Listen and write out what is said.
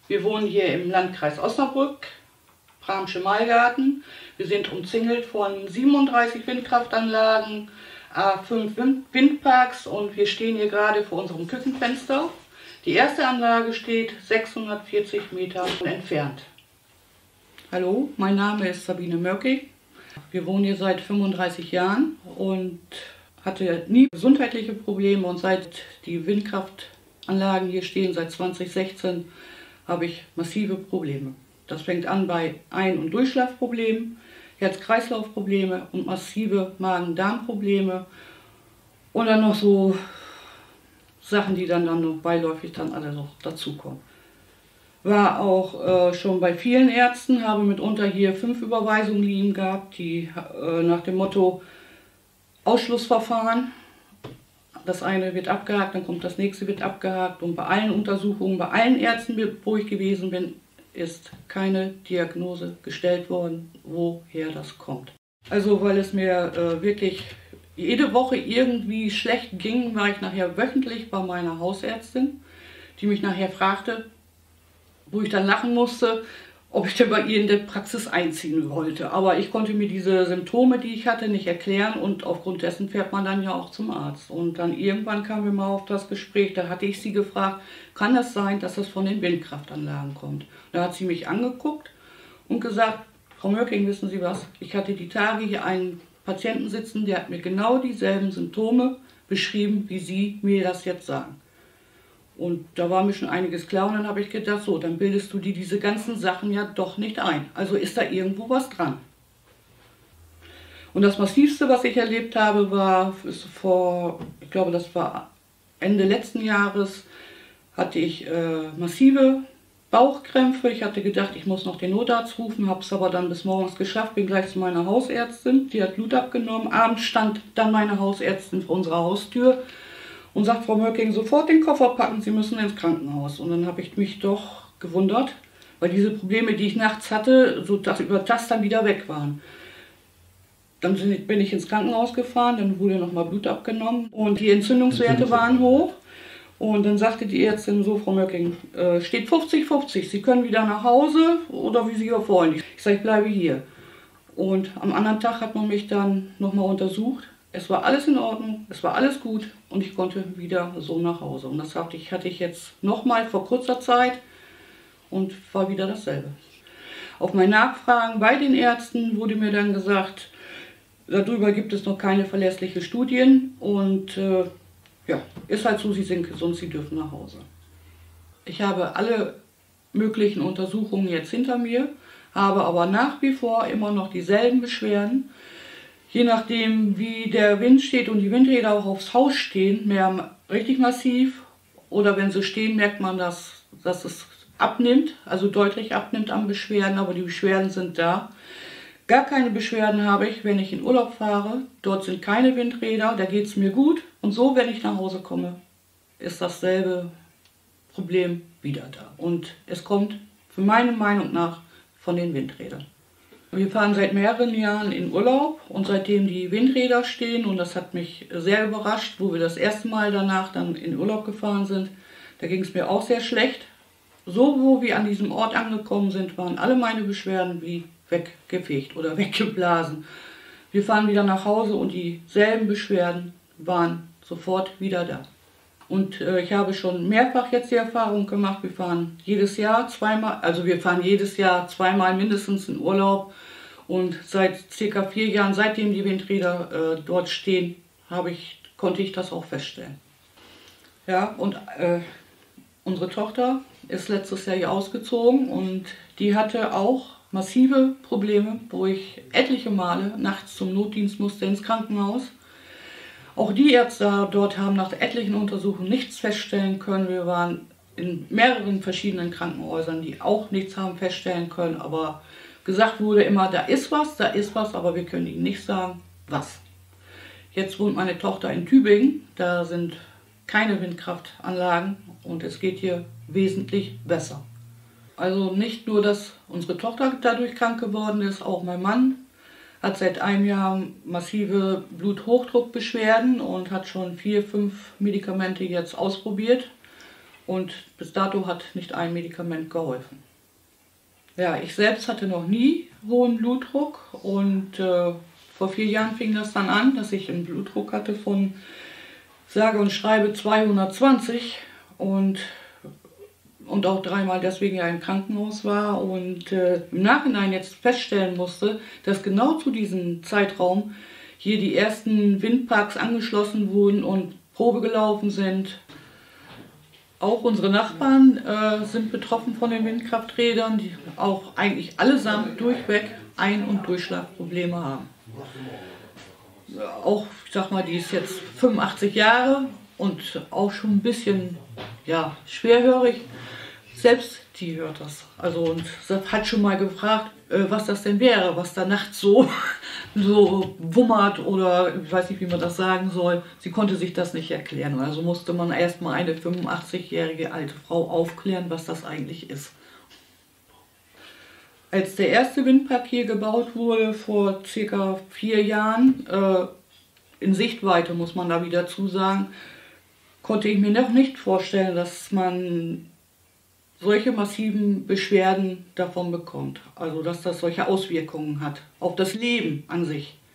Wir wohnen hier im Landkreis Osnabrück, Bramsche Maigarten. Wir sind umzingelt von 37 Windkraftanlagen, 5 Windparks und wir stehen hier gerade vor unserem Küchenfenster. Die erste Anlage steht 640 Meter entfernt. Hallo, mein Name ist Sabine Mörking. Wir wohnen hier seit 35 Jahren und hatte nie gesundheitliche Probleme, und seit die Windkraftanlagen hier stehen, seit 2016, habe ich massive Probleme. Das fängt an bei Ein- und Durchschlafproblemen, Herz-Kreislauf-Probleme und massive Magen-Darm-Probleme und dann noch so Sachen, die dann noch beiläufig dann alle noch dazukommen. War auch schon bei vielen Ärzten, habe mitunter hier 5 Überweisungen liegen gehabt, die nach dem Motto Ausschlussverfahren. Das eine wird abgehakt, dann kommt das nächste, wird abgehakt. Und bei allen Untersuchungen, bei allen Ärzten, wo ich gewesen bin, ist keine Diagnose gestellt worden, woher das kommt. Also weil es mir wirklich jede Woche irgendwie schlecht ging, war ich nachher wöchentlich bei meiner Hausärztin, die mich nachher fragte, wo ich dann lachen musste, ob ich denn bei ihr in der Praxis einziehen wollte. Aber ich konnte mir diese Symptome, die ich hatte, nicht erklären, und aufgrund dessen fährt man dann ja auch zum Arzt. Und dann irgendwann kamen wir mal auf das Gespräch, da hatte ich sie gefragt, kann das sein, dass das von den Windkraftanlagen kommt? Da hat sie mich angeguckt und gesagt, Frau Mörking, wissen Sie was, ich hatte die Tage hier einen Patienten sitzen, der hat mir genau dieselben Symptome beschrieben, wie Sie mir das jetzt sagen. Und da war mir schon einiges klar, und dann habe ich gedacht, so, dann bildest du dir diese ganzen Sachen ja doch nicht ein. Also ist da irgendwo was dran. Und das Massivste, was ich erlebt habe, war ich glaube, das war Ende letzten Jahres, hatte ich massive Bauchkrämpfe. Ich hatte gedacht, ich muss noch den Notarzt rufen, habe es aber dann bis morgens geschafft, bin gleich zu meiner Hausärztin, die hat Blut abgenommen. Abends stand dann meine Hausärztin vor unserer Haustür und sagt, Frau Mörking, sofort den Koffer packen, Sie müssen ins Krankenhaus. Und dann habe ich mich doch gewundert, weil diese Probleme, die ich nachts hatte, so über das dann wieder weg waren. Dann bin ich ins Krankenhaus gefahren, dann wurde nochmal Blut abgenommen und die Entzündungswerte waren hoch. Und dann sagte die Ärztin so, Frau Mörking, steht 50-50, Sie können wieder nach Hause oder wie Sie hier wollen. Ich sage, ich bleibe hier. Und am anderen Tag hat man mich dann nochmal untersucht. Es war alles in Ordnung, es war alles gut und ich konnte wieder so nach Hause. Und das hatte ich jetzt nochmal vor kurzer Zeit und war wieder dasselbe. Auf mein Nachfragen bei den Ärzten wurde mir dann gesagt, darüber gibt es noch keine verlässlichen Studien und ja, ist halt so, Sie sind gesund, Sie dürfen nach Hause. Ich habe alle möglichen Untersuchungen jetzt hinter mir, habe aber nach wie vor immer noch dieselben Beschwerden. Je nachdem, wie der Wind steht und die Windräder auch aufs Haus stehen, richtig massiv. Oder wenn sie stehen, merkt man, dass es abnimmt, also deutlich abnimmt an Beschwerden, aber die Beschwerden sind da. Gar keine Beschwerden habe ich, wenn ich in Urlaub fahre. Dort sind keine Windräder, da geht es mir gut. Und so, wenn ich nach Hause komme, ist dasselbe Problem wieder da. Und es kommt für meine Meinung nach von den Windrädern. Wir fahren seit mehreren Jahren in Urlaub und seitdem die Windräder stehen, und das hat mich sehr überrascht, wo wir das erste Mal danach dann in Urlaub gefahren sind, da ging es mir auch sehr schlecht. So, wo wir an diesem Ort angekommen sind, waren alle meine Beschwerden wie weggefegt oder weggeblasen. Wir fahren wieder nach Hause und dieselben Beschwerden waren sofort wieder da. Und ich habe schon mehrfach jetzt die Erfahrung gemacht, wir fahren jedes Jahr zweimal mindestens in Urlaub. Und seit ca. 4 Jahren, seitdem die Windräder dort stehen, konnte ich das auch feststellen. Ja, und unsere Tochter ist letztes Jahr hier ausgezogen und die hatte auch massive Probleme, wo ich etliche Male nachts zum Notdienst musste ins Krankenhaus. Auch die Ärzte dort haben nach etlichen Untersuchungen nichts feststellen können. Wir waren in mehreren verschiedenen Krankenhäusern, die auch nichts haben feststellen können. Aber gesagt wurde immer, da ist was, aber wir können Ihnen nicht sagen, was. Jetzt wohnt meine Tochter in Tübingen, da sind keine Windkraftanlagen und es geht hier wesentlich besser. Also nicht nur, dass unsere Tochter dadurch krank geworden ist, auch mein Mann hat seit einem Jahr massive Bluthochdruckbeschwerden und hat schon 4, 5 Medikamente jetzt ausprobiert. und bis dato hat nicht ein Medikament geholfen. Ja, ich selbst hatte noch nie hohen Blutdruck und vor 4 Jahren fing das dann an, dass ich einen Blutdruck hatte von sage und schreibe 220 und auch 3-mal deswegen ja im Krankenhaus war und im Nachhinein jetzt feststellen musste, dass genau zu diesem Zeitraum hier die ersten Windparks angeschlossen wurden und Probe gelaufen sind. Auch unsere Nachbarn sind betroffen von den Windkrafträdern, die auch eigentlich allesamt durchweg Ein- und Durchschlafprobleme haben. Auch, ich sag mal, die ist jetzt 85 Jahre und auch schon ein bisschen, ja, schwerhörig. Selbst die hört das. Also und hat schon mal gefragt, was das denn wäre, was da nachts so, so wummert oder ich weiß nicht, wie man das sagen soll. Sie konnte sich das nicht erklären. Also musste man erstmal eine 85-jährige alte Frau aufklären, was das eigentlich ist. Als der erste Windpark hier gebaut wurde, vor ca. 4 Jahren, in Sichtweite muss man da wieder zusagen, konnte ich mir noch nicht vorstellen, dass man solche massiven Beschwerden davon bekommt. Also dass das solche Auswirkungen hat auf das Leben an sich.